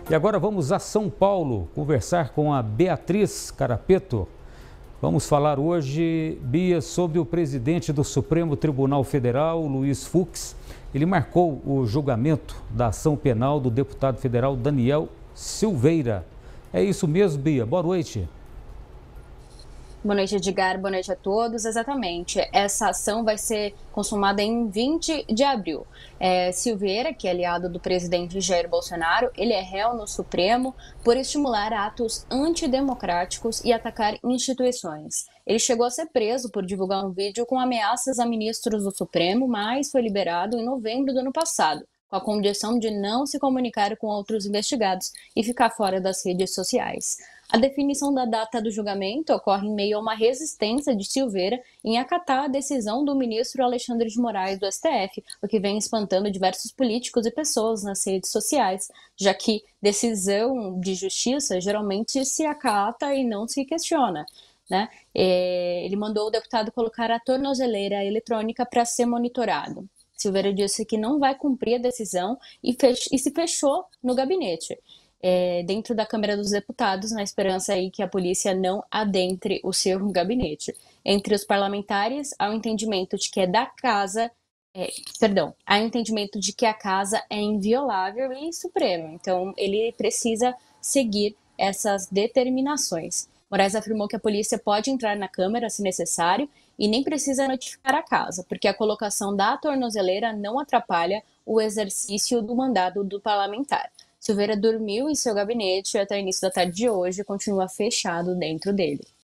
E agora vamos a São Paulo conversar com a Beatriz Carapeto. Vamos falar hoje, Bia, sobre o presidente do Supremo Tribunal Federal, Luiz Fux. Ele marcou o julgamento da ação penal do deputado federal Daniel Silveira. É isso mesmo, Bia? Boa noite. Boa noite, Edgar. Boa noite a todos. Exatamente. Essa ação vai ser consumada em 20 de abril. Silveira, que é aliado do presidente Jair Bolsonaro, ele é réu no Supremo por estimular atos antidemocráticos e atacar instituições. Ele chegou a ser preso por divulgar um vídeo com ameaças a ministros do Supremo, mas foi liberado em novembro do ano passado, com a condição de não se comunicar com outros investigados e ficar fora das redes sociais. A definição da data do julgamento ocorre em meio a uma resistência de Silveira em acatar a decisão do ministro Alexandre de Moraes do STF, o que vem espantando diversos políticos e pessoas nas redes sociais, já que decisão de justiça geralmente se acata e não se questiona, né? Ele mandou o deputado colocar a tornozeleira eletrônica para ser monitorado. Silveira disse que não vai cumprir a decisão e se fechou no gabinete, dentro da Câmara dos Deputados, na esperança aí que a polícia não adentre o seu gabinete. Entre os parlamentares, há o entendimento de que há o entendimento de que a casa é inviolável e suprema, então ele precisa seguir essas determinações. Moraes afirmou que a polícia pode entrar na Câmara se necessário e nem precisa notificar a casa, porque a colocação da tornozeleira não atrapalha o exercício do mandato do parlamentar. Silveira dormiu em seu gabinete e até o início da tarde de hoje continua fechado dentro dele.